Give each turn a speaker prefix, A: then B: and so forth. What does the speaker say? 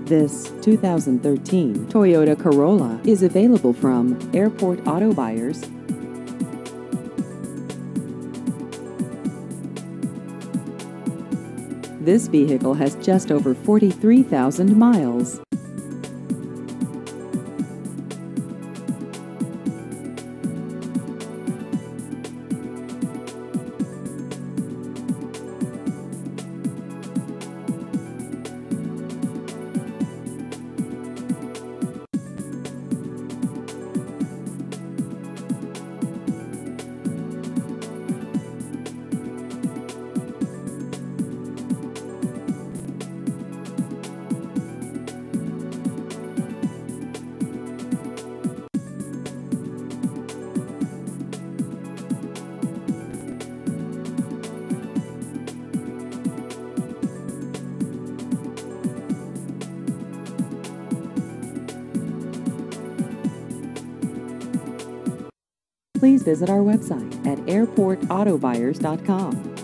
A: This 2013 Toyota Corolla is available from Airport Auto Buyers. This vehicle has just over 43,000 miles. Please visit our website at airportautobuyers.com.